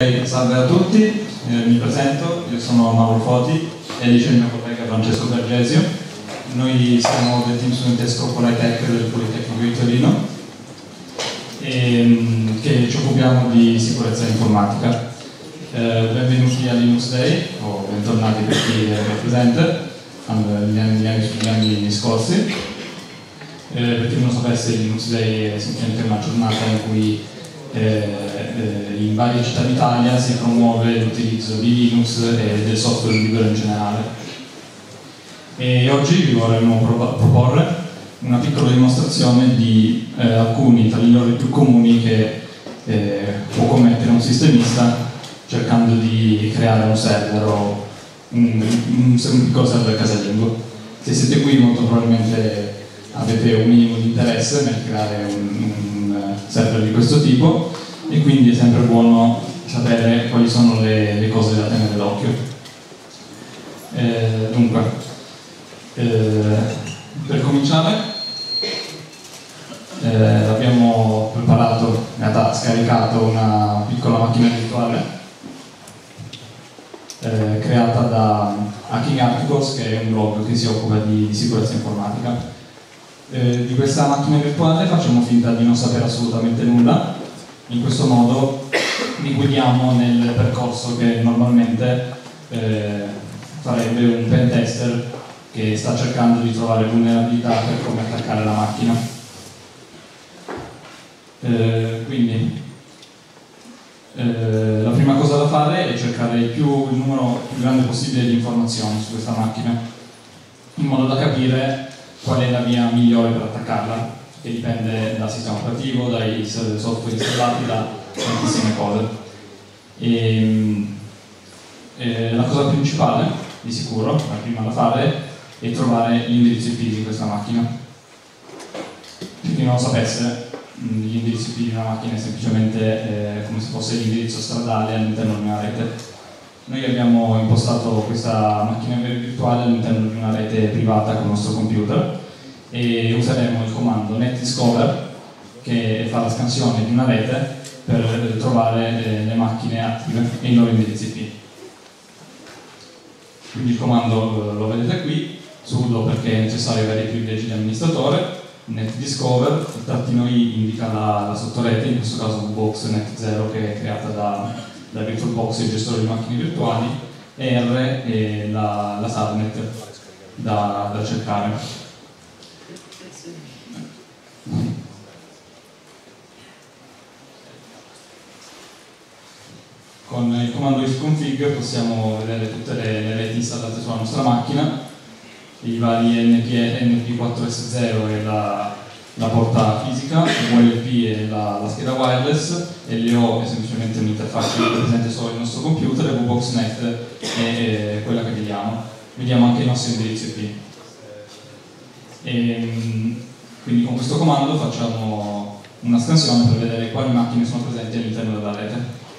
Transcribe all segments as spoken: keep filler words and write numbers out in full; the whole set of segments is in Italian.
Salve a tutti, eh, mi presento, io sono Mauro Foti e lì c'è il mio collega Francesco Bergesio. Noi siamo del team studentesco Politech del Politecnico di Torino e, che ci occupiamo di sicurezza informatica. Eh, benvenuti a Linux Day, o bentornati per chi è presente negli anni, gli anni, gli anni scorsi. Eh, per chi non lo sapesse, Linux Day è semplicemente una giornata in cui Eh, eh, in varie città d'Italia si promuove l'utilizzo di Linux e del software libero in generale. E oggi vi vorremmo pro proporre una piccola dimostrazione di eh, alcuni tra gli errori più comuni che eh, può commettere un sistemista cercando di creare un server o un, un, un piccolo server casalingo. Se siete qui molto probabilmente avete un minimo di interesse nel creare un, un server di questo tipo e quindi è sempre buono sapere quali sono le, le cose da tenere d'occhio. Eh, dunque, eh, per cominciare eh, abbiamo preparato, in realtà scaricato una piccola macchina virtuale eh, creata da Hacking Articles, che è un blog che si occupa di, di sicurezza informatica. Eh, di questa macchina virtuale facciamo finta di non sapere assolutamente nulla. In questo modo vi guidiamo nel percorso che normalmente eh, farebbe un pen tester che sta cercando di trovare vulnerabilità per come attaccare la macchina. Eh, quindi eh, la prima cosa da fare è cercare il, più, il numero più grande possibile di informazioni su questa macchina, in modo da capire qual è la via migliore per attaccarla, che dipende dal sistema operativo, dai software installati, da tantissime cose. E, e la cosa principale, di sicuro, la prima da fare, è trovare l'indirizzo I P di questa macchina. Per chi non lo sapesse, l'indirizzo I P di una macchina è semplicemente eh, come se fosse l'indirizzo stradale all'interno di una rete. Noi abbiamo impostato questa macchina virtuale all'interno di una rete privata con il nostro computer e useremo il comando netdiscover, che fa la scansione di una rete per trovare eh, le macchine attive e i loro indirizzi I P. Quindi il comando eh, lo vedete qui, sudo perché è necessario avere i privilegi di amministratore, netdiscover, il trattino I indica la, la sottorete, in questo caso VBox net zero, che è creata da da VirtualBox, il gestore di macchine virtuali, e R è la, la subnet da, da cercare. Con il comando ifconfig possiamo vedere tutte le, le reti installate sulla nostra macchina, i vari N P quattro S zero e la la porta fisica, U L P è la, la scheda wireless, L O è semplicemente un'interfaccia presente solo nel nostro computer, e VBoxNet è, è quella che vediamo. Vediamo anche i nostri indirizzi I P. E, quindi con questo comando facciamo una scansione per vedere quali macchine sono presenti all'interno della rete.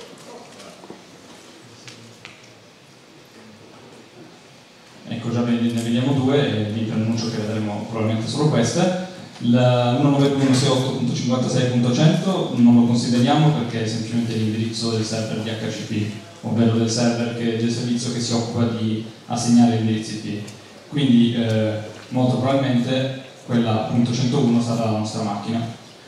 Ecco, già ne vediamo due e vi annuncio che vedremo probabilmente solo queste. La uno nove due uno sei otto punto cinquantasei punto cento non lo consideriamo perché è semplicemente l'indirizzo del server D H C P, ovvero del server che, del servizio che si occupa di assegnare indirizzi I P. Quindi eh, molto probabilmente quella punto centouno sarà la nostra macchina.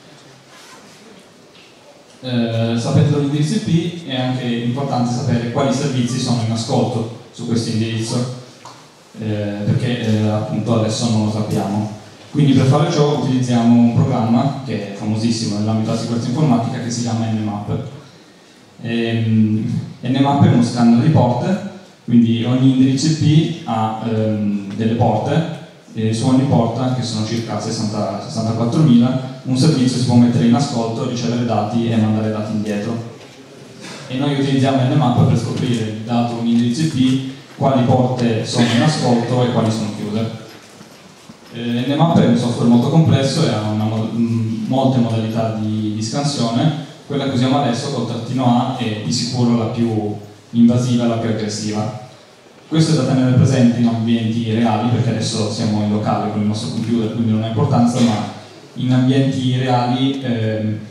Eh, sapendo l'indirizzo I P è anche importante sapere quali servizi sono in ascolto su questo indirizzo, eh, perché eh, appunto adesso non lo sappiamo. Quindi per fare ciò utilizziamo un programma che è famosissimo nell'ambito della sicurezza informatica, che si chiama Nmap. Ehm, Nmap è uno scanner di porte, quindi ogni indirizzo I P ha ehm, delle porte, e su ogni porta, che sono circa sessantaquattromila, un servizio si può mettere in ascolto, ricevere dati e mandare dati indietro. E noi utilizziamo Nmap per scoprire, dato un indirizzo I P, quali porte sono in ascolto e quali sono chiuse. Nmap è un software molto complesso e ha una, molte modalità di, di scansione. Quella che usiamo adesso col trattino A è di sicuro la più invasiva e la più aggressiva. Questo è da tenere presente in ambienti reali, perché adesso siamo in locale con il nostro computer, quindi non ha importanza, ma in ambienti reali eh,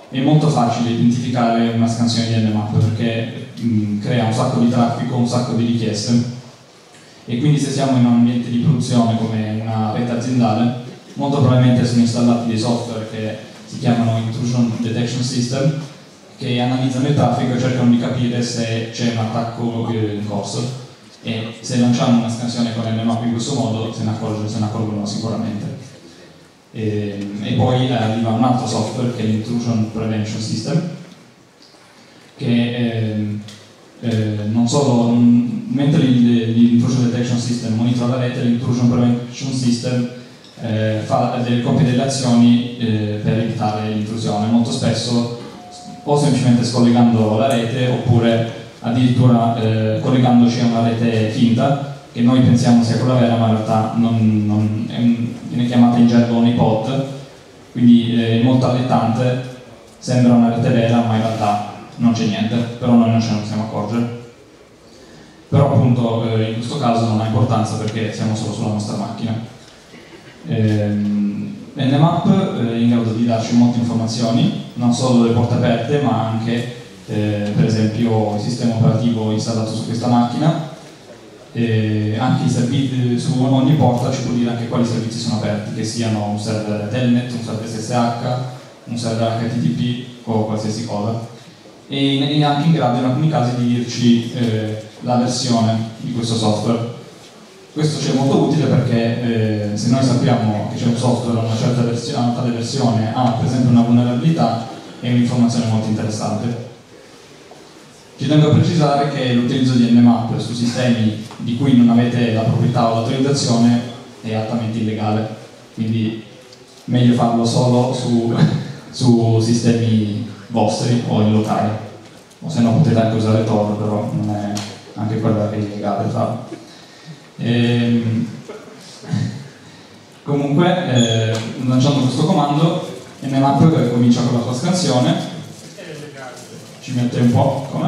è molto facile identificare una scansione di Nmap perché mh, crea un sacco di traffico, un sacco di richieste, e quindi se siamo in un ambiente di produzione come una rete aziendale, molto probabilmente sono installati dei software che si chiamano Intrusion Detection System, che analizzano il traffico e cercano di capire se c'è un attacco in corso, e se lanciamo una scansione con Nmap in questo modo se ne, accorge, se ne accorgono sicuramente. E, e poi arriva un altro software che è l'Intrusion Prevention System, che eh, eh, non solo, mentre l'Intrusion Detection System monitora la rete, l'Intrusion Prevention System eh, fa delle, compie delle azioni eh, per evitare l'intrusione, molto spesso o semplicemente scollegando la rete oppure addirittura eh, collegandoci a una rete finta che noi pensiamo sia quella vera, ma in realtà non, non, è un, viene chiamata in gergo honeypot, quindi è eh, molto allettante, sembra una rete vera ma in realtà non c'è niente, però noi non ce ne possiamo accorgere. Però appunto eh, in questo caso non ha importanza perché siamo solo sulla nostra macchina. Ehm, Nmap è in grado di darci molte informazioni, non solo le porte aperte ma anche eh, per esempio il sistema operativo installato su questa macchina, eh, anche i servizi su ogni porta ci può dire anche quali servizi sono aperti, che siano un server Telnet, un server S S H, un server H T T P o qualsiasi cosa, e è anche in grado in alcuni casi di dirci eh, la versione di questo software. Questo ci è molto utile perché eh, se noi sappiamo che c'è un software a una certa versione, a una tale versione ha per esempio una vulnerabilità, è un'informazione molto interessante. Ci tengo a precisare che l'utilizzo di Nmap su sistemi di cui non avete la proprietà o l'autorizzazione è altamente illegale, quindi meglio farlo solo su, su sistemi vostri o in locale, o se no potete anche usare Tor, però non è anche quella che è illegale farlo. Ehm, comunque eh, lanciando questo comando Nmap comincia con la sua scansione, ci mette un po', come?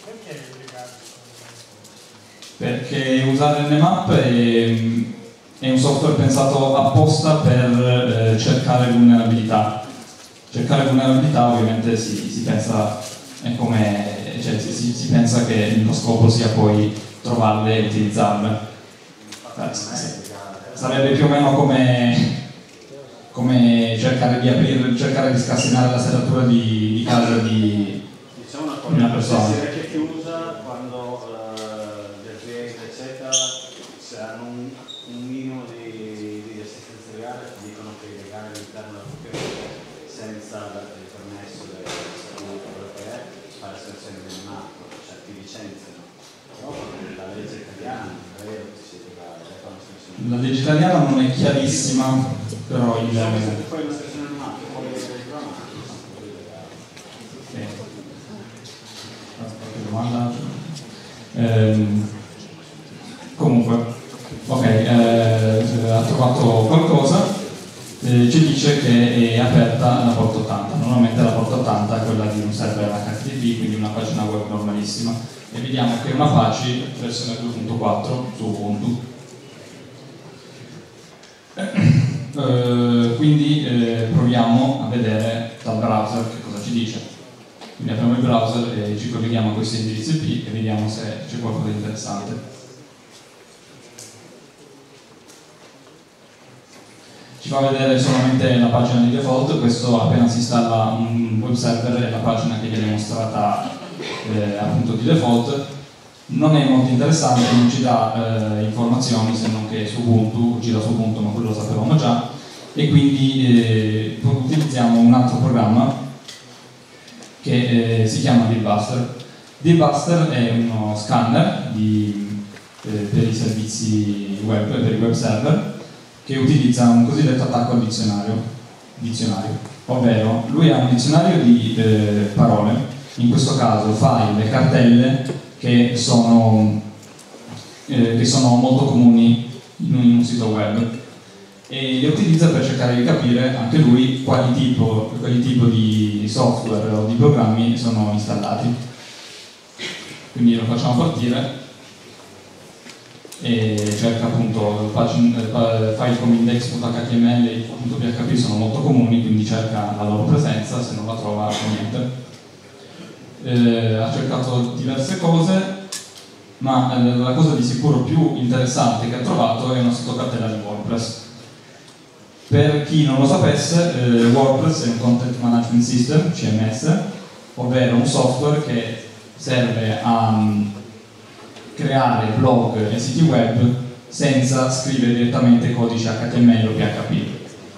Perché usare Nmap è, è un software pensato apposta per eh, cercare vulnerabilità. Cercare vulnerabilità ovviamente si, si pensa è come, cioè, si, si pensa che lo scopo sia poi trovarle e utilizzarle. Sarebbe più o meno come, come cercare di aprire, cercare di scassinare la serratura di, di casa di, diciamo una, cosa, una persona. Che chi usa quando uh, del cliente eccetera, se hanno un, un minimo di, di assistenza legale, dicono che è legale all'interno della propria rete senza il permesso del quello che è, fare la selezione del mappo, cioè ti licenziano. Però la legge italiana non credo che sia legale. La legge italiana non è chiarissima, però il... Se fai una selezione del mappo, poi le programma, sì. Domanda. Ehm, comunque, ok, eh, ha trovato qualcosa, eh, ci dice che è aperta la porta ottanta. Normalmente la porta ottanta è quella di un server H T T P, quindi una pagina web normalissima, e vediamo che è una Apache versione due punto quattro su Ubuntu. Eh, quindi eh, proviamo a vedere dal browser che cosa ci dice. Quindi apriamo il browser e ci colleghiamo a questi indirizzi I P e vediamo se c'è qualcosa di interessante. Ci fa vedere solamente la pagina di default. Questo appena si installa un web server è la pagina che viene mostrata eh, appunto di default. Non è molto interessante, non ci dà eh, informazioni se non che su Ubuntu, gira su Ubuntu, ma quello lo sapevamo già, e quindi eh, utilizziamo un altro programma che eh, si chiama Dealbuster. Dealbuster è uno scanner di, eh, per i servizi web, per i web server, che utilizza un cosiddetto attacco al dizionario, dizionario. Ovvero, lui ha un dizionario di eh, parole, in questo caso file e cartelle, che sono, eh, che sono molto comuni in un, in un sito web, e le utilizza per cercare di capire anche lui quali tipo, quali tipo di software o di programmi sono installati. Quindi lo facciamo partire e cerca appunto file come index.html e .php sono molto comuni, quindi cerca la loro presenza, se non la trova niente. Eh, ha cercato diverse cose, ma eh, la cosa di sicuro più interessante che ha trovato è una sottocartella di WordPress. Per chi non lo sapesse, eh, WordPress è un Content Management System, C M S, ovvero un software che serve a um, creare blog e siti web senza scrivere direttamente codice H T M L o P H P.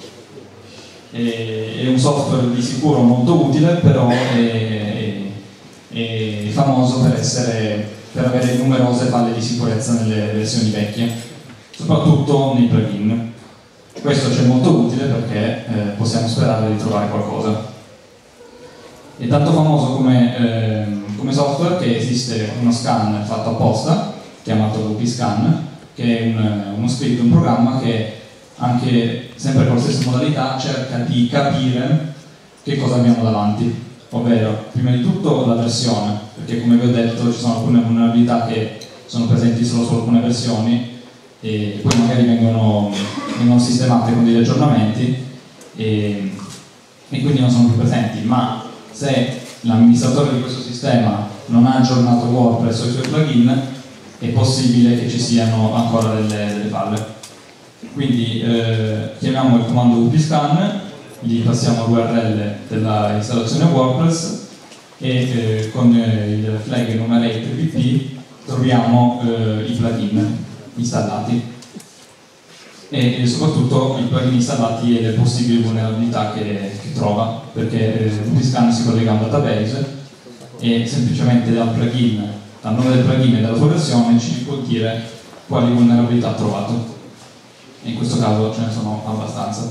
E, è un software di sicuro molto utile, però è, è, è famoso per, essere, per avere numerose falle di sicurezza nelle versioni vecchie, soprattutto nei plugin. Questo c'è molto utile perché eh, possiamo sperare di trovare qualcosa. È tanto famoso come, eh, come software che esiste uno scan fatto apposta, chiamato W P Scan, che è un, uno script, un programma che anche sempre con la stessa modalità cerca di capire che cosa abbiamo davanti, ovvero prima di tutto la versione, perché come vi ho detto ci sono alcune vulnerabilità che sono presenti solo su alcune versioni e poi magari vengono, vengono sistemate con degli aggiornamenti e, e quindi non sono più presenti, ma se l'amministratore di questo sistema non ha aggiornato WordPress o i suoi plugin è possibile che ci siano ancora delle, delle falle. Quindi eh, chiamiamo il comando W P Scan, gli passiamo l'U R L della installazione WordPress e eh, con eh, il flag enumerate W P troviamo eh, i plugin installati e, e soprattutto i plugin installati e le possibili vulnerabilità che, che trova, perché eh, W P Scan si collega a un database e semplicemente dal plugin, dal nome del plugin e dalla sua versione ci può dire quali vulnerabilità ha trovato. In questo caso ce ne sono abbastanza.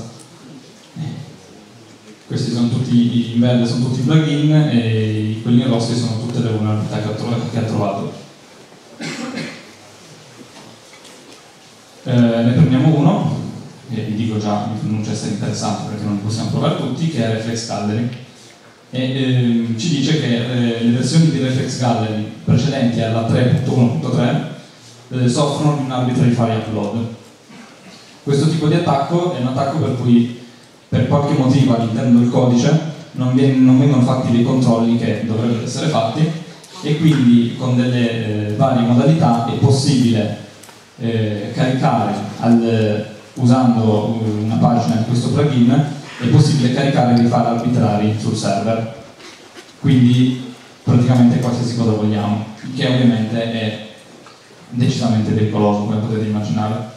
Questi sono tutti, in verde sono tutti i plugin e quelli in rossi sono tutte le vulnerabilità che, che ha trovato. Eh, ne prendiamo uno, e vi dico già, mi pronuncia essere interessante perché non li possiamo provare tutti, che è Reflex Gallery. E eh, ci dice che eh, le versioni di Reflex Gallery precedenti alla tre punto uno punto tre eh, soffrono di un arbitrary file upload. Questo tipo di attacco è un attacco per cui per qualche motivo all'interno del codice non, viene, non vengono fatti dei controlli che dovrebbero essere fatti e quindi con delle eh, varie modalità è possibile eh, caricare al, usando una pagina di questo plugin è possibile caricare dei file arbitrari sul server, quindi praticamente qualsiasi cosa vogliamo, che ovviamente è decisamente pericoloso come potete immaginare.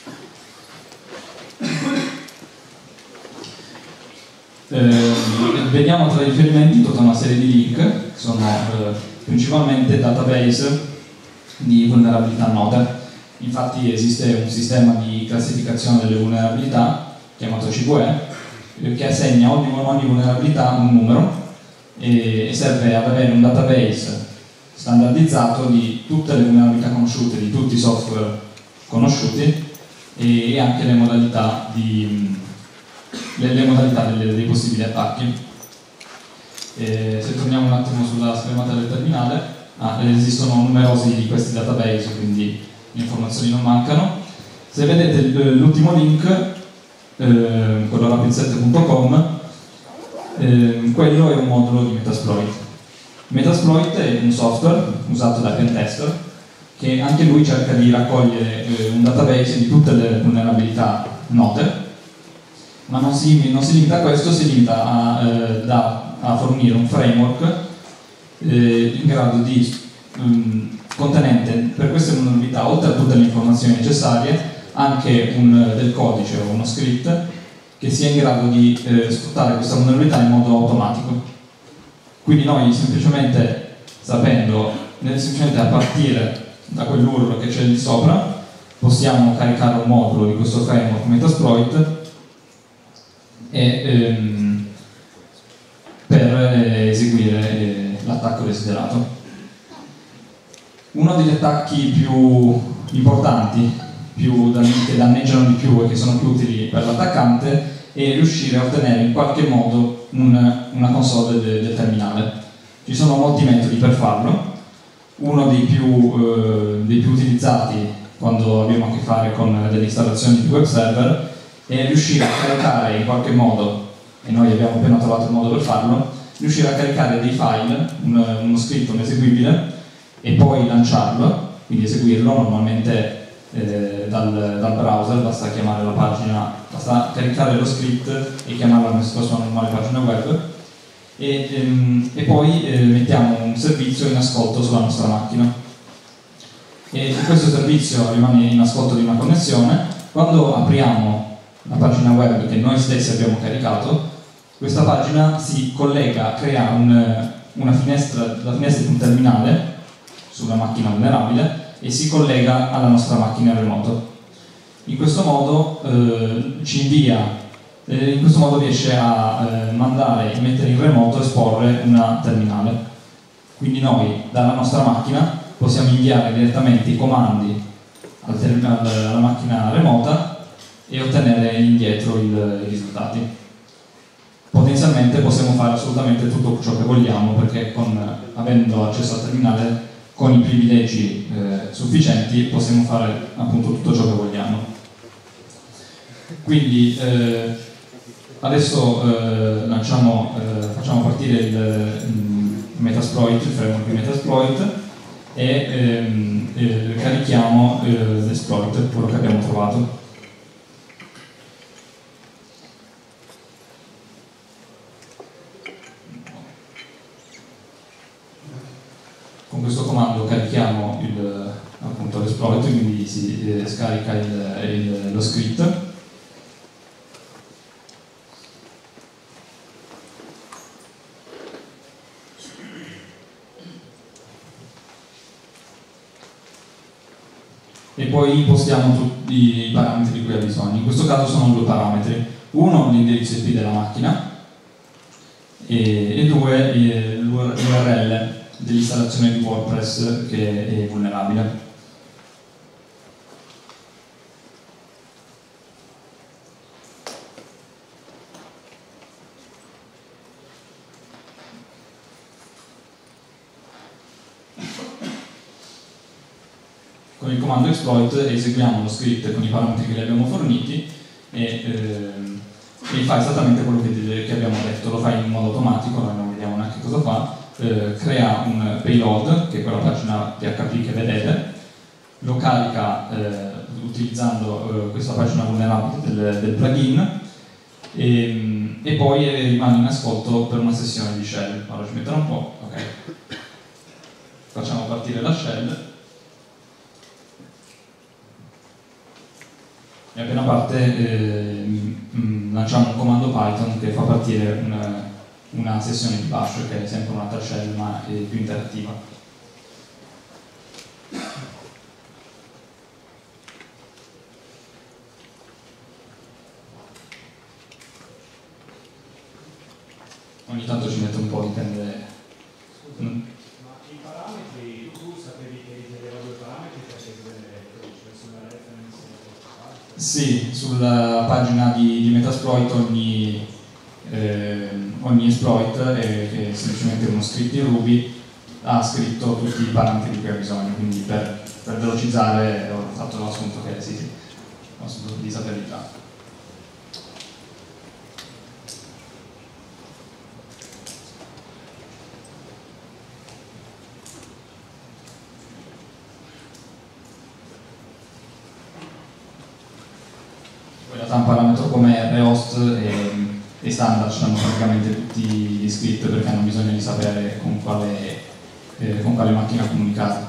Eh, vediamo tra i riferimenti tutta una serie di link che sono eh, principalmente database di vulnerabilità note. Infatti esiste un sistema di classificazione delle vulnerabilità chiamato C V E che assegna ogni, ogni vulnerabilità un numero e, e serve ad avere un database standardizzato di tutte le vulnerabilità conosciute, di tutti i software conosciuti e, e anche le modalità di Le, le modalità delle, dei possibili attacchi. E se torniamo un attimo sulla schermata del terminale, ah, esistono numerosi di questi database, quindi le informazioni non mancano. Se vedete l'ultimo link, eh, quello rapid set punto com, eh, quello è un modulo di Metasploit. Metasploit è un software usato da pentester che anche lui cerca di raccogliere eh, un database di tutte le vulnerabilità note, ma non si, non si limita a questo, si limita a, eh, da, a fornire un framework eh, in grado di um, contenente per queste vulnerabilità, oltre a tutte le informazioni necessarie, anche un, del codice o uno script che sia in grado di eh, sfruttare questa vulnerabilità in modo automatico. Quindi noi semplicemente sapendo, semplicemente a partire da quell'U R L che c'è lì sopra, possiamo caricare un modulo di questo framework Metasploit e, ehm, per eh, eseguire eh, l'attacco desiderato. Uno degli attacchi più importanti, più che danneggiano di più e che sono più utili per l'attaccante, è riuscire a ottenere in qualche modo un, una console del, del terminale. Ci sono molti metodi per farlo. Uno dei più, eh, dei più utilizzati quando abbiamo a che fare con delle installazioni di web server, è riuscire a caricare in qualche modo, e noi abbiamo appena trovato il modo per farlo, riuscire a caricare dei file, un, uno scritto, un eseguibile, e poi lanciarlo, quindi eseguirlo normalmente eh, dal, dal browser, basta chiamare la pagina, basta caricare lo script e chiamarla come se fosse una normale pagina web, e, ehm, e poi eh, mettiamo un servizio in ascolto sulla nostra macchina. E questo servizio rimane in ascolto di una connessione. Quando apriamo la pagina web che noi stessi abbiamo caricato, questa pagina si collega, crea un, una finestra, la finestra di un terminale sulla macchina vulnerabile e si collega alla nostra macchina remoto. In questo modo eh, ci invia, eh, in questo modo riesce a eh, mandare e mettere in remoto, esporre una terminale. Quindi noi dalla nostra macchina possiamo inviare direttamente i comandi al terminale, alla macchina remota e ottenere indietro il, i risultati. Potenzialmente possiamo fare assolutamente tutto ciò che vogliamo, perché con, avendo accesso al terminale, con i privilegi eh, sufficienti possiamo fare appunto tutto ciò che vogliamo. Quindi eh, adesso eh, lanciamo, eh, facciamo partire il, il Metasploit, il framework di Metasploit, e ehm, eh, carichiamo eh, l'esploit, quello che abbiamo trovato. Con questo comando carichiamo il, appunto l'esploit, quindi si eh, scarica il, il, lo script. E poi impostiamo tutti i parametri di cui ha bisogno. In questo caso sono due parametri: uno l'indirizzo I P della macchina e, e due l'U R L dell'installazione di WordPress che è vulnerabile. Con il comando exploit eseguiamo lo script con i parametri che gli abbiamo forniti e, ehm, e fa esattamente quello che, che abbiamo detto, lo fa in modo automatico, noi non vediamo neanche cosa fa. Eh, crea un payload, che è quella pagina P H P che vedete, lo carica eh, utilizzando eh, questa pagina vulnerabile del, del plugin e, e poi rimane in ascolto per una sessione di shell. Allora ci metterò un po', ok. Facciamo partire la shell e appena parte eh, mh, lanciamo un comando Python che fa partire un una sessione di bash che è sempre un'altra shell ma è più interattiva. Ogni tanto ci mette un po', dipende. Scusa, mm. ma i parametri, tu sapevi che richiedeva due parametri per chiedere, cioè sulla reference? Sì, sulla pagina di, di Metasploit ogni Eh, ogni exploit è, è semplicemente uno script in Ruby, ha scritto tutti i parametri di cui ha bisogno, quindi per, per velocizzare ho fatto l'assunto che sì, sì, l'assunto di disabilità. Poi la un parametro come rhost e i standard hanno praticamente tutti gli script perché hanno bisogno di sapere con quale, eh, con quale macchina comunicare.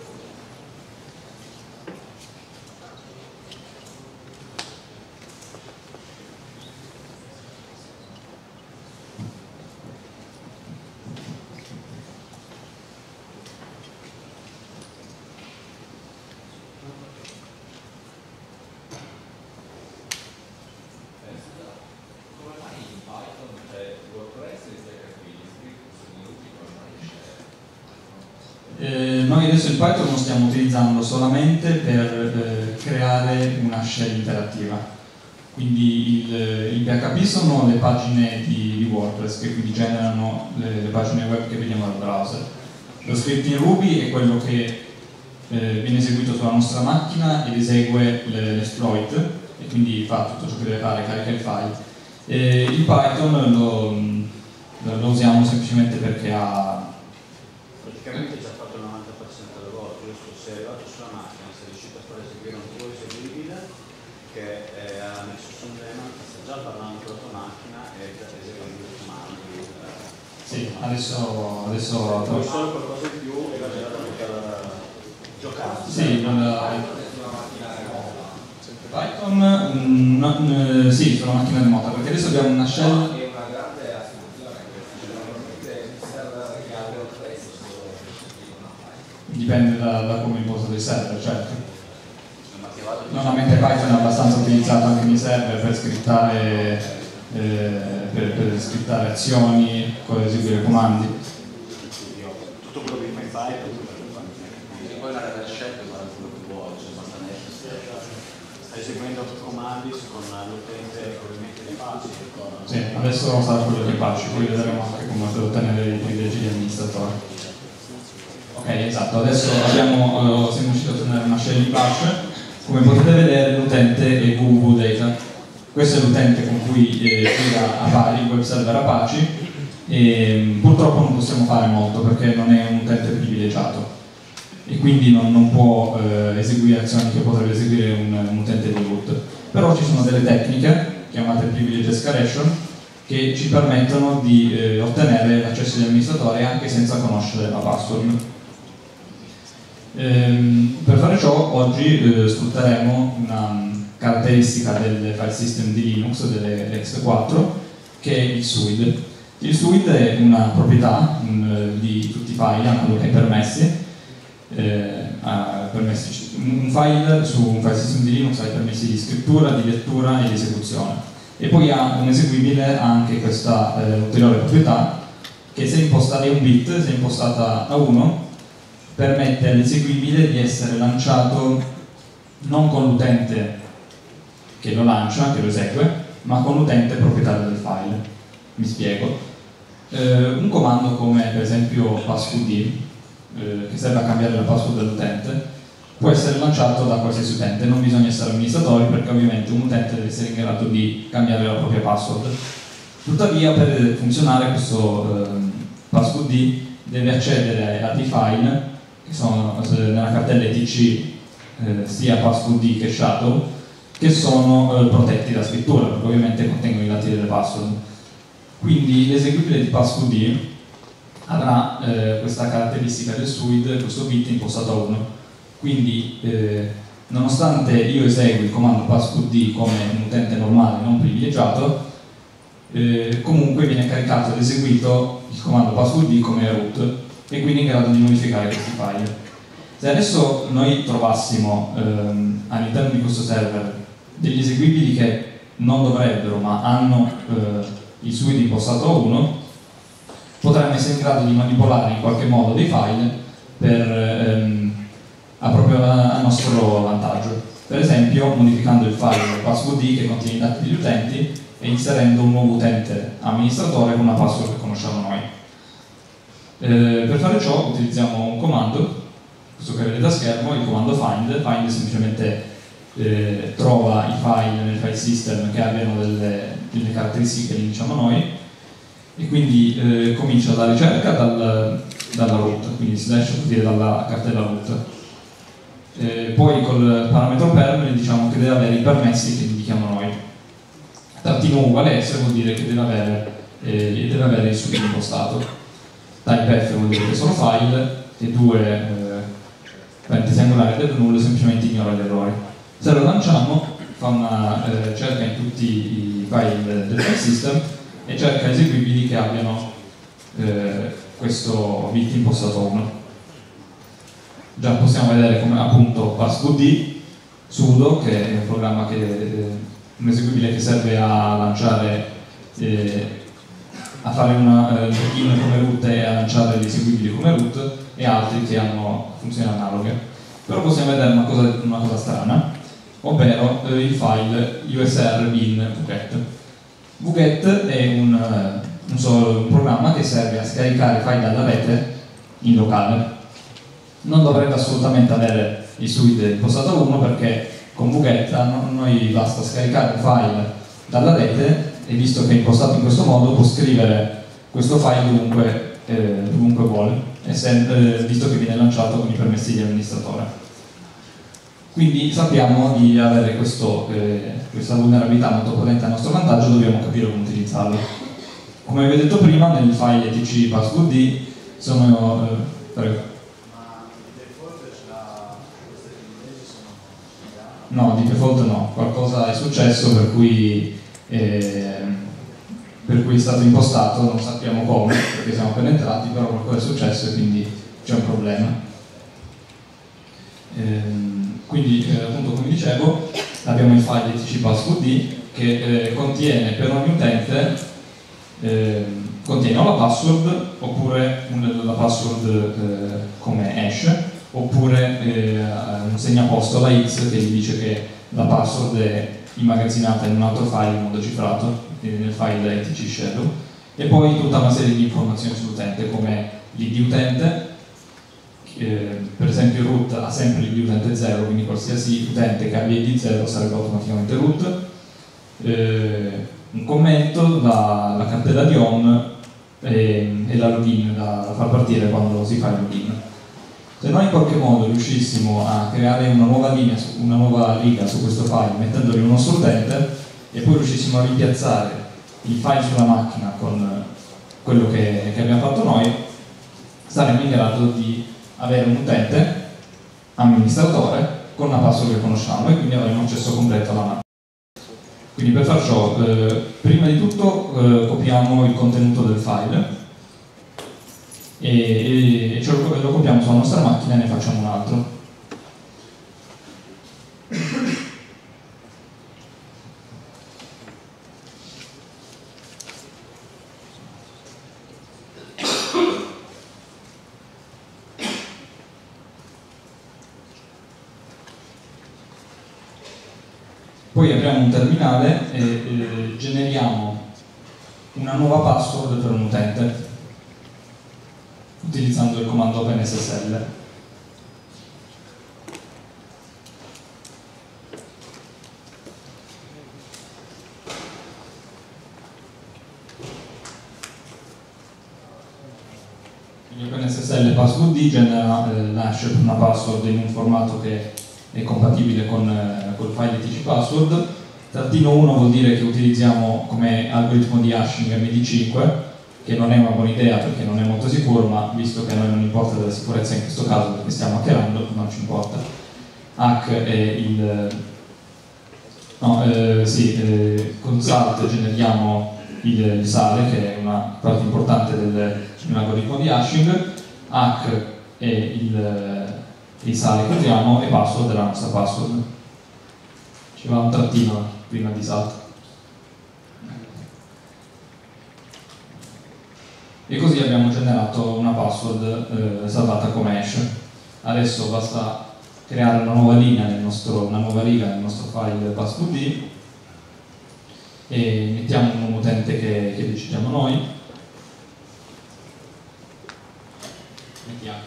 Eh, noi adesso il Python lo stiamo utilizzando solamente per eh, creare una shell interattiva, quindi il, il P H P sono le pagine di, di WordPress che quindi generano le, le pagine web che vediamo dal browser. Lo script in Ruby è quello che eh, viene eseguito sulla nostra macchina ed esegue l'esploit e quindi fa tutto ciò che deve fare, carica il file. Eh, il Python lo, lo usiamo semplicemente perché ha... Praticamente ci ha fatto il novanta per cento del lavoro, giusto? Sei arrivato sulla macchina, sei riuscito a far eseguire un tuo eseguibile che eh, ha messo su un daemon, sta già parlando con la tua macchina e già eseguendo i comandi. Sì, adesso... adesso Poi solo qualcosa in più e la già per giocare. sì, non, Python, mm, no, mm, sì, sulla macchina remota, perché adesso abbiamo una shell. Dipende da, da come imposto il server, certo. Normalmente Python è abbastanza utilizzato anche nei server per scrittare, eh, per, per scrittare azioni, per eseguire comandi. Tutto quello che fai in Python. E poi la reverse shell fa quello che vuole, cioè basta essere. Stai eseguendo comandi con l'utente probabilmente di Apache. Sì, adesso sarà quello di Apache, poi vedremo anche come per ottenere i privilegi di amministratore. Ok, esatto, adesso abbiamo, uh, siamo riusciti a ottenere una shell di Apache. Come potete vedere l'utente è www.data. Questo è l'utente con cui eh, gira Apache, il web server Apache, e purtroppo non possiamo fare molto perché non è un utente privilegiato e quindi non, non può eh, eseguire azioni che potrebbe eseguire un, un utente di root. Però ci sono delle tecniche chiamate privilege escalation che ci permettono di eh, ottenere l'accesso agli amministratori anche senza conoscere la password. Ehm, per fare ciò oggi eh, sfrutteremo una um, caratteristica del file system di Linux, delle ext quattro, che è il suid. Il suid è una proprietà um, di tutti i file, analoghi ai permessi. Eh, permessi. Un file su un file system di Linux ha i permessi di scrittura, di lettura e di esecuzione. E poi ha un eseguibile ha anche questa eh, ulteriore proprietà che se impostata è un bit, se impostata a uno, permette all'eseguibile di essere lanciato non con l'utente che lo lancia, che lo esegue, ma con l'utente proprietario del file. Mi spiego. Eh, un comando come per esempio passwd, eh, che serve a cambiare la password dell'utente, può essere lanciato da qualsiasi utente, non bisogna essere amministratori perché ovviamente un utente deve essere in grado di cambiare la propria password. Tuttavia per funzionare questo eh, passwd deve accedere a dei file che sono nella cartella etc eh, sia passwd che shadow, che sono eh, protetti da scrittura perché ovviamente contengono i dati delle password. Quindi l'eseguibile di passwd avrà eh, questa caratteristica del suid, questo bit impostato a uno. Quindi eh, nonostante io esegui il comando passwd come un utente normale non privilegiato, eh, comunque viene caricato ed eseguito il comando passwd come root e quindi in grado di modificare questi file. Se adesso noi trovassimo ehm, all'interno di questo server degli eseguibili che non dovrebbero ma hanno eh, il suid impostato a uno, potremmo essere in grado di manipolare in qualche modo dei file per, ehm, a proprio a, a nostro vantaggio. Per esempio modificando il file passwd che contiene i dati degli utenti e inserendo un nuovo utente amministratore con una password che conosciamo noi. Eh, per fare ciò utilizziamo un comando, questo che vedete a schermo, il comando find. Find semplicemente eh, trova i file nel file system che abbiano delle, delle caratteristiche che diciamo noi e quindi eh, comincia la ricerca dal, dalla root, quindi slash vuol dire dalla cartella root. Eh, poi col parametro perm gli diciamo che deve avere i permessi che indichiamo noi. Trattino uguale s vuol dire che deve avere, eh, deve avere il suid impostato. Typef vuol dire che sono file e due eh, parentesi angolari del null semplicemente ignora gli errori. Se lo lanciamo fa una eh, cerca in tutti i file del file system e cerca eseguibili che abbiano eh, questo bit impostato a uno. Già possiamo vedere come appunto passwd sudo, che è un programma che eh, un eseguibile che serve a lanciare eh, a fare una eh, login come root e a lanciare gli eseguibili come root e altri che hanno funzioni analoghe. Però possiamo vedere una cosa, una cosa strana, ovvero eh, il file usr bin wget. Wget è un, un, solo, un programma che serve a scaricare file dalla rete in locale. non dovrebbe assolutamente avere il suite impostato a uno, perché con Vuget a noi basta scaricare un file dalla rete e visto che è impostato in questo modo può scrivere questo file dovunque, eh, dovunque vuole, essendo, eh, visto che viene lanciato con i permessi di amministratore. Quindi sappiamo di avere questo, eh, questa vulnerabilità molto potente a nostro vantaggio, dobbiamo capire come utilizzarlo. Come vi ho detto prima, nel file etc passwd sono... Eh, prego. No, di default no, qualcosa è successo per cui, eh, per cui è stato impostato, non sappiamo come, perché siamo appena entrati, però qualcosa è successo e quindi c'è un problema. Eh, quindi, eh, appunto, come dicevo, abbiamo il file etc passwd che eh, contiene per ogni utente, eh, contiene o la password oppure la password eh, come hash, oppure eh, un segnaposto alla X che gli dice che la password è immagazzinata in un altro file in modo cifrato, quindi nel file etc shadow, e poi tutta una serie di informazioni sull'utente come l'I D utente, eh, per esempio il root ha sempre l'I D utente zero, quindi qualsiasi utente che abbia I D zero sarebbe automaticamente root, eh, un commento, la, la cartella di home e, e la login da, da far partire quando si fa il login. Se noi in qualche modo riuscissimo a creare una nuova linea, una nuova riga su questo file mettendolo in un nostro utente e poi riuscissimo a rimpiazzare il file sulla macchina con quello che, che abbiamo fatto noi, saremmo in grado di avere un utente amministratore con una password che conosciamo e quindi avremo accesso completo alla macchina. Quindi per far ciò, eh, prima di tutto eh, copiamo il contenuto del file e, e, e ce lo, lo copiamo sulla nostra macchina e ne facciamo un altro. Poi apriamo un terminale e, e generiamo una nuova password per un utente utilizzando il comando OpenSSL. Quindi OpenSSL password genera eh, l'hash per una password in un formato che è compatibile con eh, col file etc password. Trattino uno vuol dire che utilizziamo come algoritmo di hashing M D cinque, che non è una buona idea perché non è molto sicuro, ma visto che a noi non importa della sicurezza in questo caso perché stiamo hackerando, non ci importa. Hack è il... no, eh, sì, eh, con salt generiamo il, il sale, che è una parte importante del, dell'algoritmo di hashing. Hack è il, il sale che usiamo e password è la nostra password. Ci va un trattino prima di salt. E così abbiamo generato una password eh, salvata come hash. Adesso basta creare una nuova linea nel nostro, una nuova riga nel nostro file passwd e mettiamo un nuovo utente che, che decidiamo noi. Mettiamo.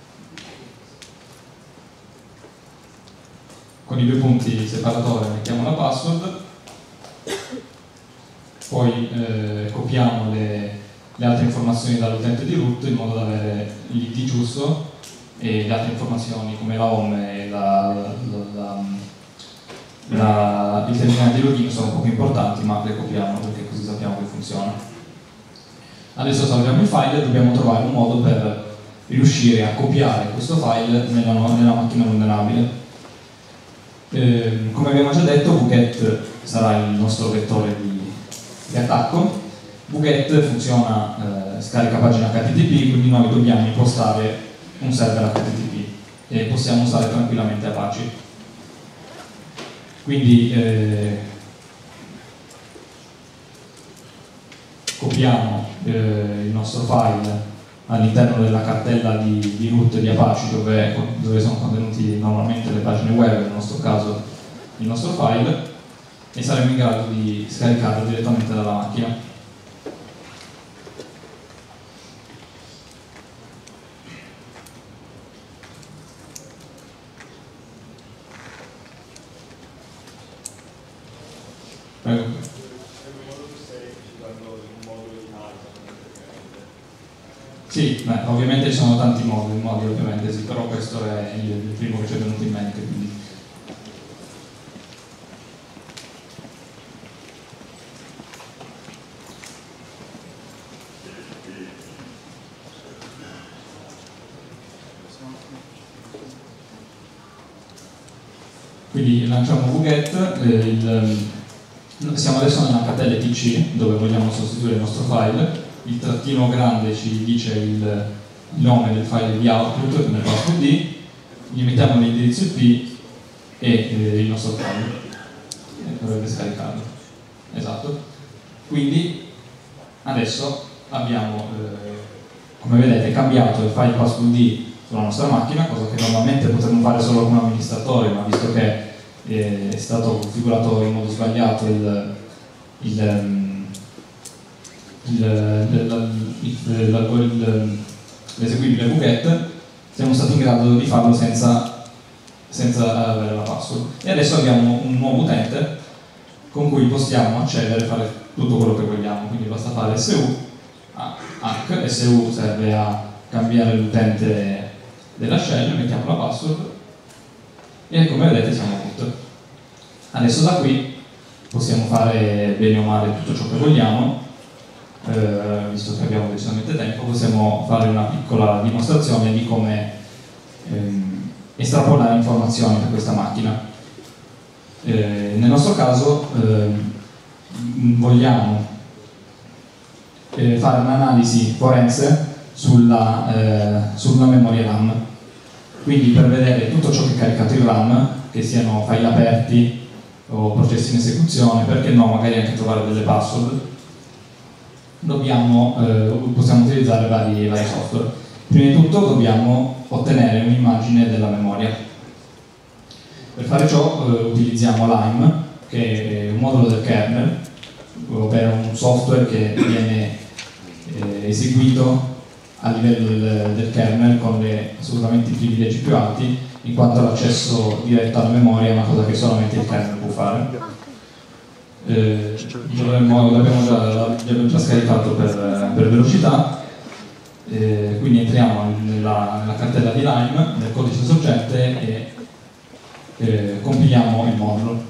Con i due punti separatore mettiamo la password, poi eh, copiamo le le altre informazioni dall'utente di root in modo da avere l'I D giusto e le altre informazioni come la home e la, la, la, la, il terminale di login sono poco importanti, ma le copiamo perché così sappiamo che funziona. Adesso salviamo il file e dobbiamo trovare un modo per riuscire a copiare questo file nella, nella macchina vulnerabile. Eh, come abbiamo già detto, Vuget sarà il nostro vettore di, di attacco. Vuget funziona, eh, scarica pagina H T T P, quindi noi dobbiamo impostare un server H T T P e possiamo usare tranquillamente Apache. Quindi eh, copiamo eh, il nostro file all'interno della cartella di, di root di Apache dove, dove sono contenuti normalmente le pagine web, nel nostro caso il nostro file, e saremo in grado di scaricarlo direttamente dalla macchina. Sì, beh, ovviamente ci sono tanti modi, modi ovviamente, sì, però questo è il, il primo che ci è venuto in mente. Quindi. Quindi lanciamo wget, eh, il, siamo adesso nella cartella T C dove vogliamo sostituire il nostro file, il trattino grande ci dice il, il nome del file di output come passwd, gli mettiamo l'indirizzo I P e eh, il nostro file e dovrebbe scaricarlo. Esatto. Quindi adesso abbiamo, eh, come vedete, cambiato il file passwd sulla nostra macchina, cosa che normalmente potremmo fare solo come amministratore, ma visto che eh, è stato configurato in modo sbagliato il, il, l'eseguibile wget, siamo stati in grado di farlo senza, senza avere la password. E adesso abbiamo un nuovo utente con cui possiamo accedere e fare tutto quello che vogliamo, quindi basta fare su hack, su serve a cambiare l'utente della shell, mettiamo la password e come vedete siamo root. Adesso da qui possiamo fare bene o male tutto ciò che vogliamo, eh, visto che abbiamo decisamente tempo, possiamo fare una piccola dimostrazione di come ehm, estrapolare informazioni da questa macchina. Eh, nel nostro caso eh, vogliamo eh, fare un'analisi forense sulla, eh, sulla memoria RAM. Quindi per vedere tutto ciò che è caricato in RAM, che siano file aperti o processi in esecuzione, perché no, magari anche trovare delle password, dobbiamo, eh, possiamo utilizzare vari, vari software. Prima di tutto dobbiamo ottenere un'immagine della memoria. Per fare ciò eh, utilizziamo Lime, che è un modulo del kernel, ovvero un software che viene eh, eseguito a livello del, del kernel con le, assolutamente i privilegi più alti, in quanto l'accesso diretto alla memoria è una cosa che solamente il kernel può fare. Eh, l'abbiamo già, già scaricato per, per velocità, eh, quindi entriamo nella, nella cartella di Lime, nel codice sorgente e eh, compiliamo il modulo.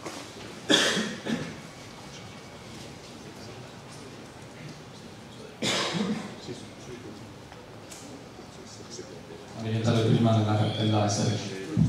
Devi entrare prima nella cartella S R C.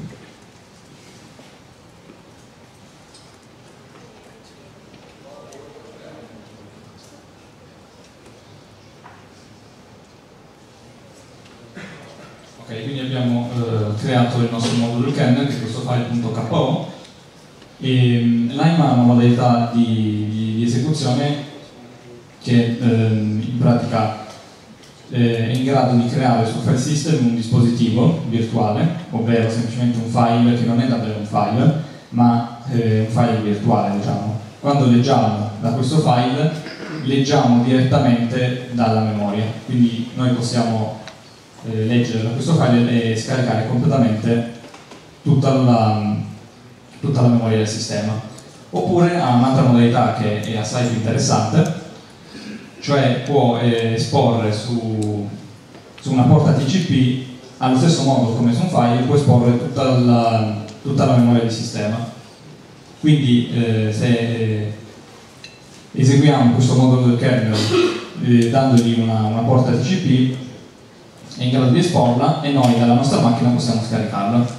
Ok, quindi abbiamo eh, creato il nostro modulo kernel, che è questo file.ko, e Lime ha una modalità di, di, di esecuzione che eh, in pratica è in grado di creare sul file system un dispositivo virtuale, ovvero semplicemente un file che non è davvero un file, ma eh, un file virtuale, diciamo. Quando leggiamo da questo file, leggiamo direttamente dalla memoria, quindi noi possiamo eh, leggere da questo file e scaricare completamente tutta la, tutta la memoria del sistema. Oppure ha un'altra modalità che è assai più interessante, cioè può eh, esporre su, su una porta T C P, allo stesso modo come su un file, può esporre tutta la, tutta la memoria del sistema. Quindi eh, se eh, eseguiamo questo modulo del kernel eh, dandogli una, una porta T C P, è in grado di esporla e noi dalla nostra macchina possiamo scaricarla.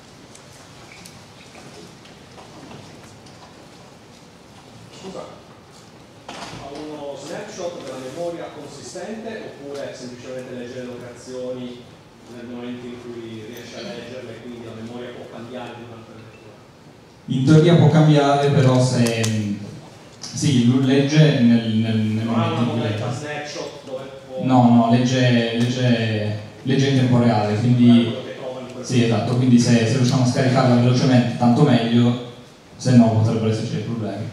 Oppure semplicemente legge le locazioni nel momento in cui riesce a leggerle e quindi la memoria può cambiare durante la lettura? In teoria può cambiare, però se sì, lui legge nel, nel, nel non ha momento una in cui modalità legge. snapshot dove può... No, no, legge, legge, legge in tempo reale, quindi sì, esatto, quindi se, se riusciamo a scaricarla velocemente tanto meglio, se no potrebbero esserci dei problemi.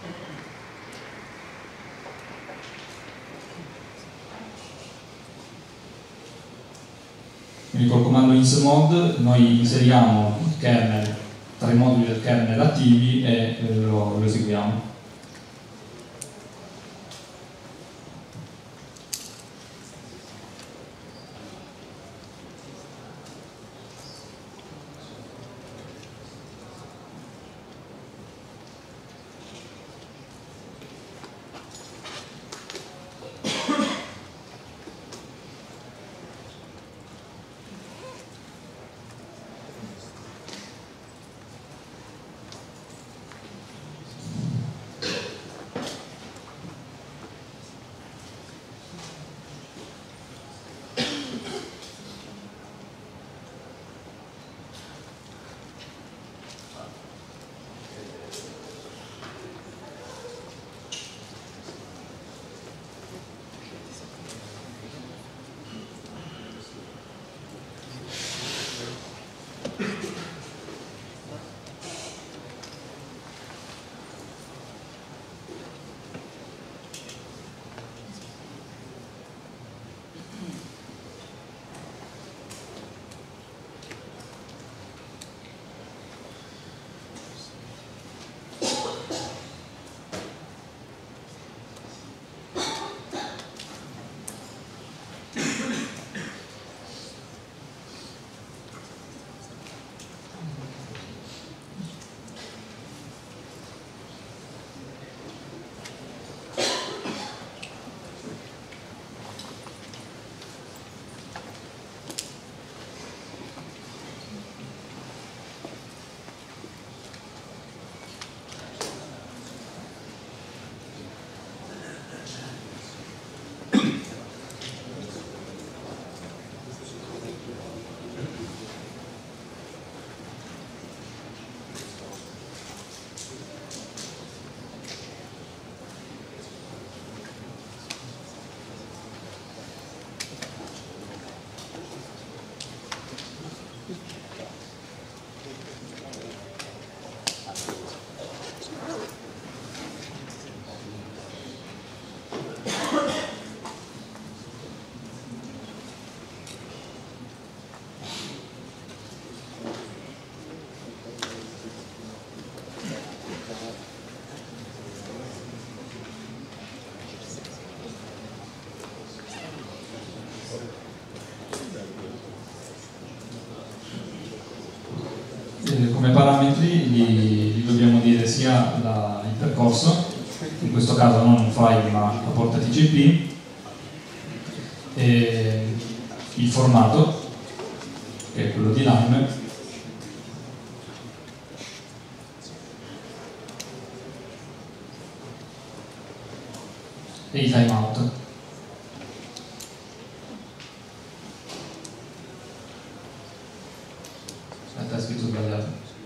Quindi col comando insmod noi inseriamo il kernel tra i moduli del kernel attivi e eh, lo, lo eseguiamo. Eh, come parametri li, li dobbiamo dire sia la, il percorso, in questo caso non un file ma la porta T C P, e il formato, che è quello di Lime, e i timeout. Aspetta, è scritto sbagliato.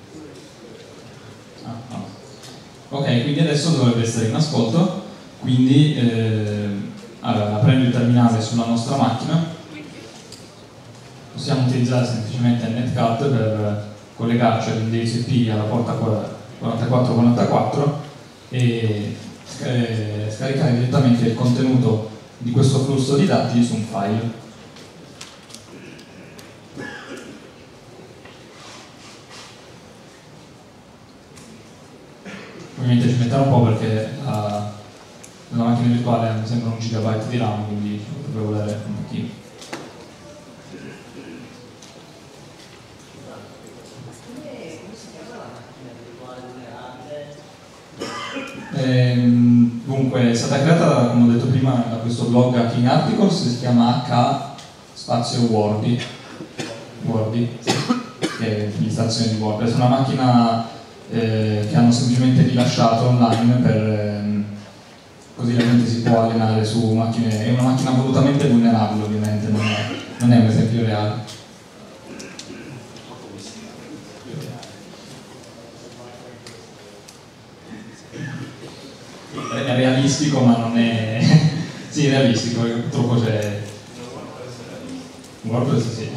Ah, no. Ok, quindi adesso dovrebbe essere in ascolto, quindi eh, allora, prendo il terminale sulla nostra macchina, possiamo utilizzare semplicemente il netcat per collegarci all'indirizzo I P alla porta quarantaquattro quarantaquattro e eh, scaricare direttamente il contenuto di questo flusso di dati su un file. Ovviamente ci metterà un po' perché la, la macchina virtuale mi sembra un gigabyte di RAM, quindi dovrei volere un pochino. Ehm, dunque è stata creata, come ho detto prima, da questo blog Hacking Articles, si chiama H spazio Wordy, Wordy che è l'illustrazione di WordPress, è una macchina eh, che hanno semplicemente rilasciato online per ehm, così la gente si può allenare su macchine, è una macchina volutamente vulnerabile ovviamente, non è, non è un esempio reale. È realistico ma non è... sì, è realistico, perché purtroppo c'è... WordPress sì.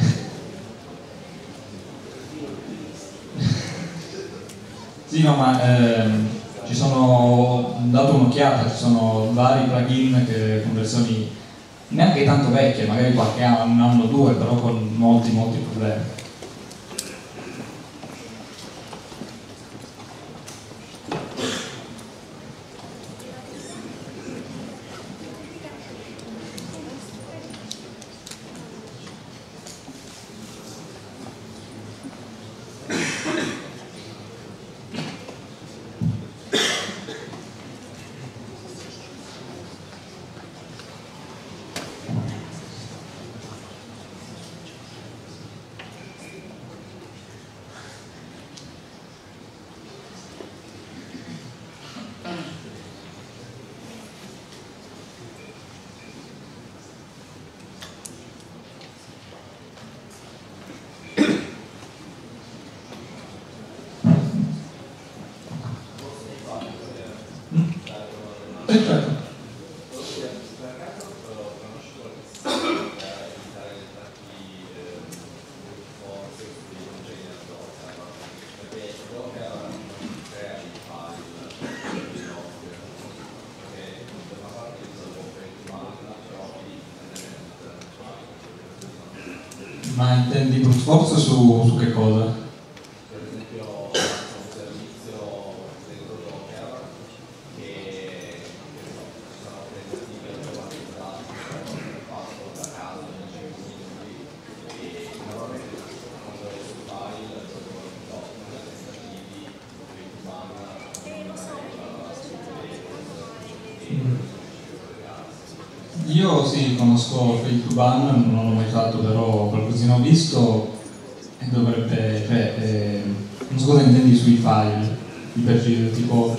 Sì, no, ma ehm, ci sono... ho dato un'occhiata, ci sono vari plugin che con versioni neanche tanto vecchie, magari qualche anno, un anno o due, però con molti, molti problemi. Ma intendi brute force su, su che cosa? Per esempio un servizio dentro Docker che ci sono tentative automatizzate che sono fatto da casa in cinque minuti e normalmente quando è sul file sono tentativi Io sì, conosco Fail to Ban, non l'ho mai fatto, però qualcosina ho visto e dovrebbe, cioè, eh, non so cosa intendi sui file, di per tipo...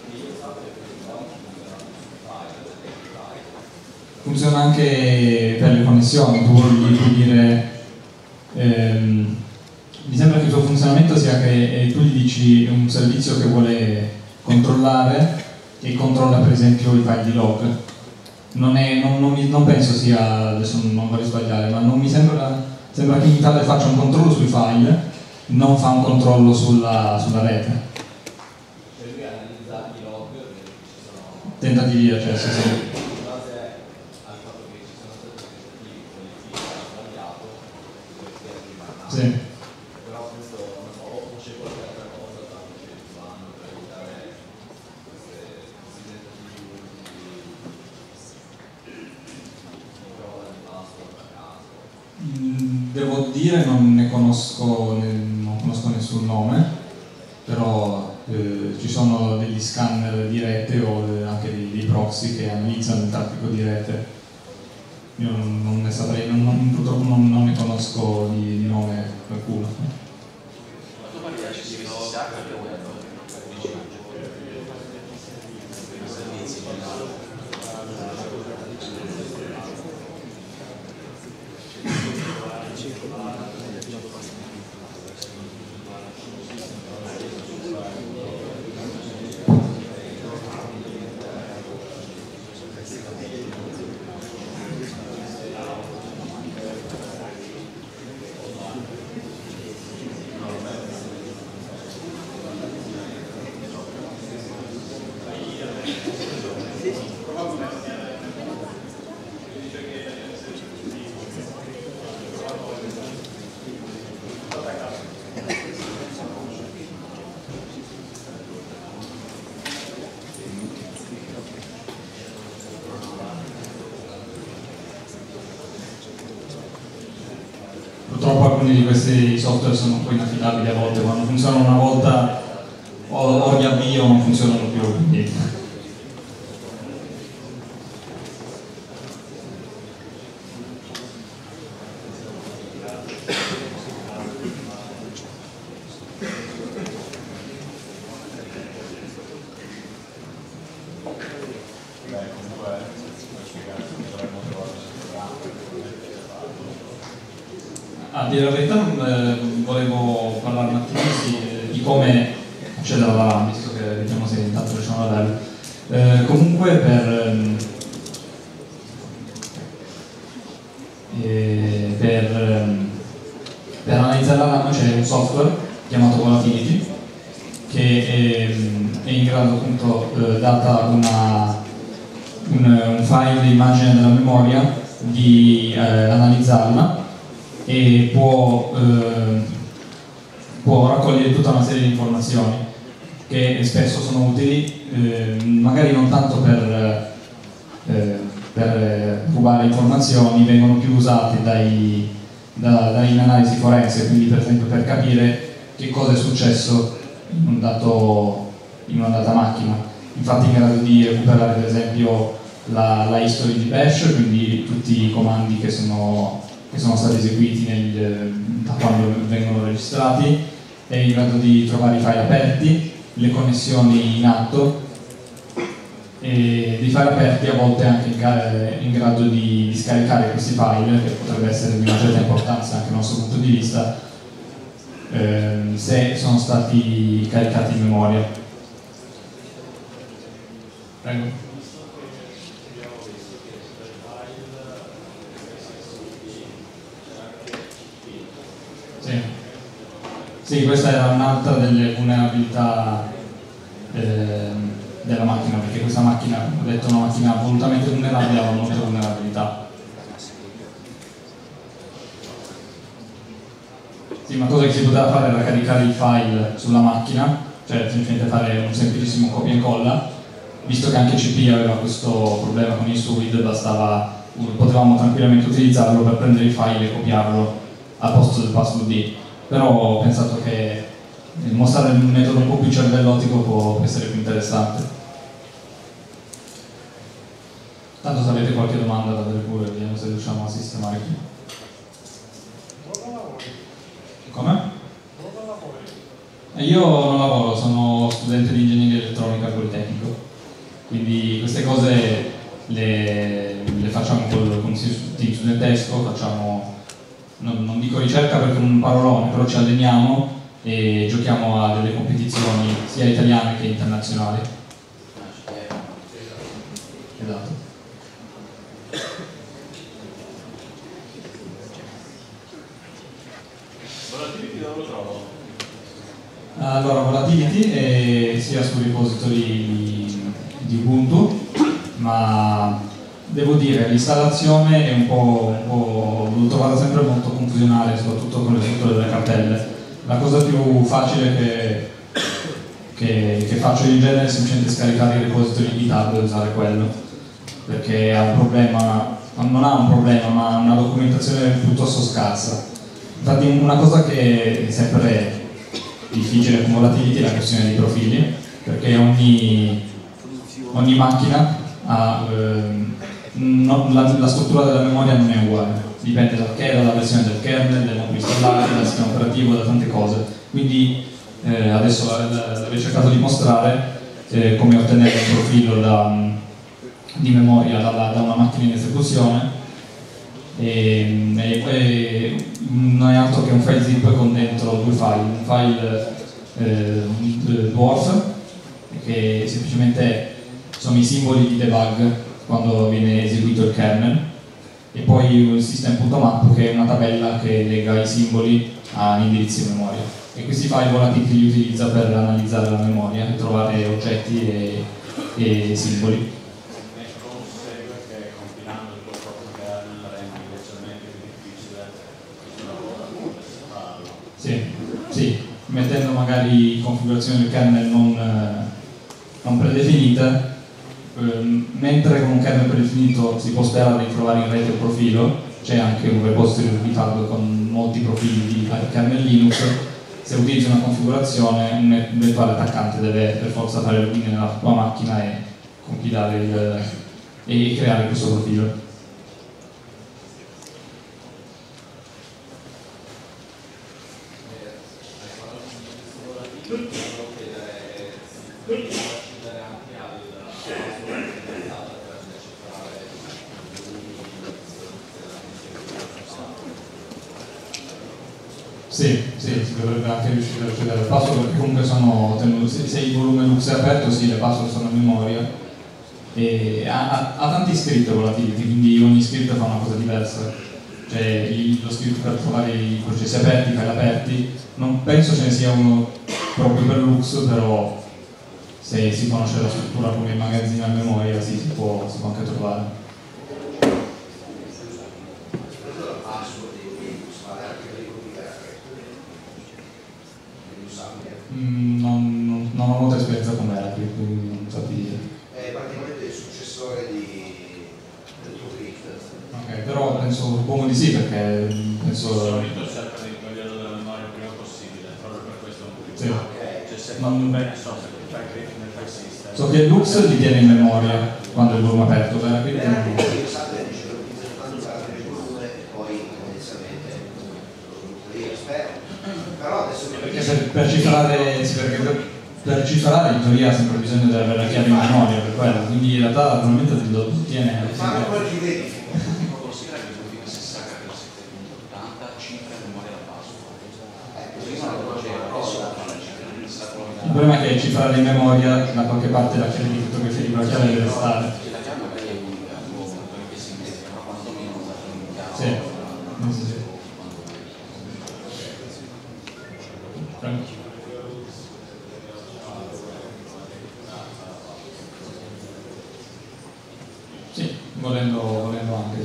Funziona anche per le connessioni, tu vuoi, puoi dire... Ehm, mi sembra che il suo funzionamento sia che eh, tu gli dici un servizio che vuole controllare e controlla per esempio i file di log. Non, è, non, non, mi, non penso sia, adesso non vorrei sbagliare, ma non mi sembra, sembra che in Italia faccia un controllo sui file, non fa un controllo sulla, sulla rete. Cioè lui analizza i log che ci sono Tentativi di accesso, sì. in base al fatto che ci sono stati tentativi con il file che ha sbagliato, per rimandare. Sì. Però questo non so, o c'è qualche altra cosa da utilizzare per evitare queste, questi tentativi Devo dire non ne conosco, ne, non conosco nessuno. sul nome, però eh, ci sono degli scanner di rete o anche dei, dei proxy che analizzano il traffico di rete. Io non, non ne saprei, non, non, purtroppo non, non ne conosco di, di nome qualcuno. Tu parli di H T T P S H o web? Servizi Purtroppo alcuni di questi software sono un po' inaffidabili a volte, quando funzionano una volta o, o riavvio o non funzionano più, quindi. A dire la verità, eh, volevo parlare un attimo sì, di come accedere alla RAM, visto che vediamo se intanto riusciamo a darlo. Eh, comunque per, ehm, eh, per, ehm, per analizzare la RAM c'è un software chiamato Volatility che è, è in grado, appunto, eh, data una, un, un file di immagine della memoria, di eh, analizzarla e può, eh, può raccogliere tutta una serie di informazioni che spesso sono utili, eh, magari non tanto per, eh, per rubare informazioni, vengono più usate dai, da, dai in analisi forense, quindi per esempio per capire che cosa è successo in, un dato, in una data macchina. Infatti è in grado di recuperare per esempio la, la history di bash, quindi tutti i comandi che sono che sono stati eseguiti nel, da quando vengono registrati, è in grado di trovare i file aperti, le connessioni in atto, e dei file aperti a volte anche in, in grado di, di scaricare questi file, che potrebbe essere di una certa importanza anche dal nostro punto di vista, ehm, se sono stati caricati in memoria. Prego. Sì. Sì, questa era un'altra delle vulnerabilità eh, della macchina, perché questa macchina, ho detto, è una macchina volutamente vulnerabile, ha molte vulnerabilità. Sì, una cosa che si poteva fare era caricare il file sulla macchina, cioè semplicemente fare un semplicissimo copia e incolla, visto che anche C P aveva questo problema con i suid, bastava, potevamo tranquillamente utilizzarlo per prendere il file e copiarlo al posto del password D, però ho pensato che mostrare un metodo un po' più cervellotico può essere più interessante. Tanto se avete qualche domanda da dare pure, vediamo se riusciamo a sistemare qui. Come? Io non lavoro, sono studente di ingegneria elettronica al Politecnico, quindi queste cose le, le facciamo con, con il team studentesco, facciamo, non, non dico ricerca perché è un parolone, però ci alleniamo e giochiamo a delle competizioni sia italiane che internazionali. Esatto. Volatility dove lo trovo? Allora, Volatility è sia sui repository di, di Ubuntu, ma devo dire l'installazione è un po', un po' l'ho trovata sempre molto confusionale, soprattutto con le strutture delle cartelle. La cosa più facile che, che, che faccio in genere è semplicemente scaricare i repository di GitHub e usare quello, perché ha un problema, non ha un problema, ma ha una documentazione piuttosto scarsa. Infatti una cosa che è sempre difficile con volatility è la questione dei profili, perché ogni, ogni macchina ha ehm, non, la, la struttura della memoria non è uguale, dipende dal, dalla versione del kernel, del modulo installato, dal sistema operativo, da tante cose. Quindi eh, adesso l'avevo cercato di mostrare eh, come ottenere un profilo da, di memoria da, da una macchina in esecuzione, e, e, e non è altro che un file zip con dentro due file, un file eh, dwarf che semplicemente sono i simboli di debug quando viene eseguito il kernel, e poi un system.map che è una tabella che lega i simboli a indirizzi di memoria, e questi file volatili li utilizza per analizzare la memoria e trovare oggetti e, e simboli. Sì, sì, mettendo magari configurazioni del kernel non, non predefinite, ehm, mentre con un kernel predefinito si può sperare di trovare in rete un profilo, c'è anche un repository di GitHub con molti profili di kernel Linux. Se utilizzi una configurazione, un eventuale attaccante deve per forza fare il login nella tua macchina e compilare il, e creare questo profilo. Sì, sì, si dovrebbe anche riuscire ad accedere al password, perché comunque sono tenuti, se, se il volume Lux è aperto, sì, le password sono in memoria, e ha, ha, ha tanti script volatility, quindi ogni script fa una cosa diversa, cioè il, lo script per trovare i processi aperti, i file aperti, non penso ce ne sia uno proprio per Lux, però se si conosce la struttura come il magazzino a memoria, sì, si può, si può anche trovare. Mm, non, non, non ho molta esperienza con Mercury, quindi non so dire. È praticamente il successore di, del tuo Rift. Ok, però penso, suppongo di sì, perché penso... Di solito cerca di toglierlo dalla memoria il prima possibile, proprio per questo motivo. Sì. Okay. Cioè se è fatto bene il software che fai Rift nel file system. So che Lux li tiene in memoria quando è il volume aperto, per Mercury non lo so. Io sapevo che dice l'utilizzo tanto per il volume e poi tendenzialmente lo sviluppo io, spero. Però adesso Perché per, per cifrare, sì, perché per, per cifrare in teoria ha sempre bisogno di avere la chiave in memoria per quello, quindi in realtà probabilmente lo tiene. ma poi ti vedi. Considera che l'ultima S S H per sette punto ottanta cifra in memoria da password. Prima lo faceva, adesso fa la cifra nel sacco. Il problema è che cifrare in memoria da qualche parte la chiave di crittografia di quella chiave deve stare. La chiave magari è unica, non che si mette, ma quantomeno la comunicare. Sì. Sì, sì. Sì, volendo, volendo anche.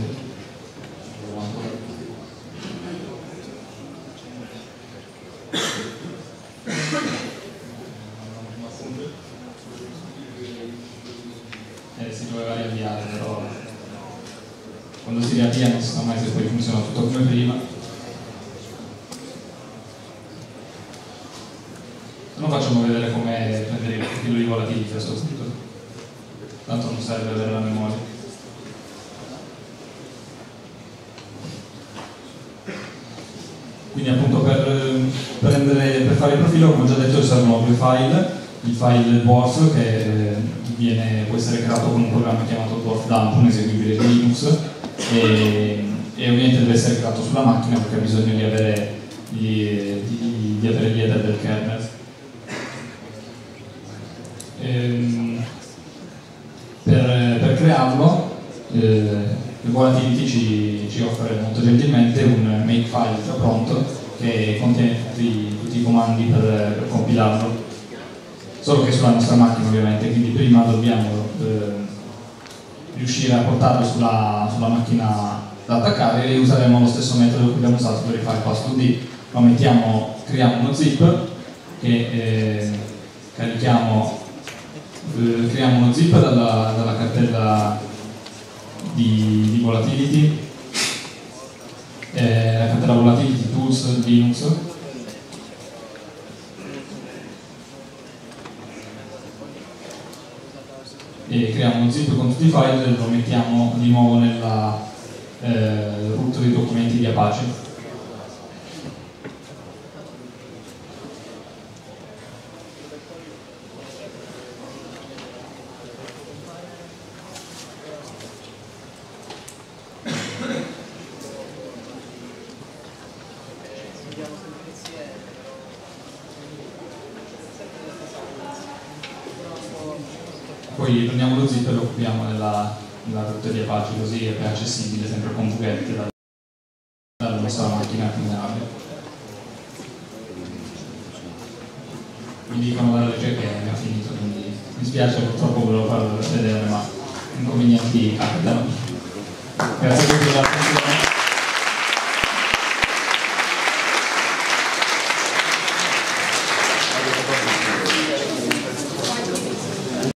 Eh, si doveva riavviare, però quando si riavvia non si sa mai se poi funziona tutto come prima. Se no facciamo vedere come prendere il profilo di volatility a questo punto. Tanto non serve avere la memoria. Quindi appunto per, prendere, per fare il profilo, come ho già detto, servono due file. Il file dwarf che viene, può essere creato con un programma chiamato dwarf dump, un eseguibile di Linux, e, e ovviamente deve essere creato sulla macchina perché ha bisogno di avere gli, di, di avere gli header del kernel. Ehm, per, per crearlo eh, il Volatility ci, ci offre molto gentilmente un makefile già pronto che contiene tutti, tutti i comandi per, per compilarlo, solo che sulla nostra macchina ovviamente, quindi prima dobbiamo eh, riuscire a portarlo sulla, sulla macchina da attaccare, e useremo lo stesso metodo che abbiamo usato per il file pass due D. Lo mettiamo, creiamo uno zip che eh, carichiamo, eh, creiamo uno zip dalla, dalla cartella di, di volatility, eh, la cartella volatility tools Linux, e creiamo uno zip con tutti i file e lo mettiamo di nuovo nella eh, root dei documenti di Apache. Poi prendiamo lo zip e lo copiamo nella, nella root di Apache, così è accessibile sempre con Vuget dalla, dalla nostra macchina vulnerabile. Mi dicono dalla regia che è finito, quindi mi spiace, purtroppo volevo farlo vedere, ma inconvenienti capitano. Grazie a tutti per l'attenzione.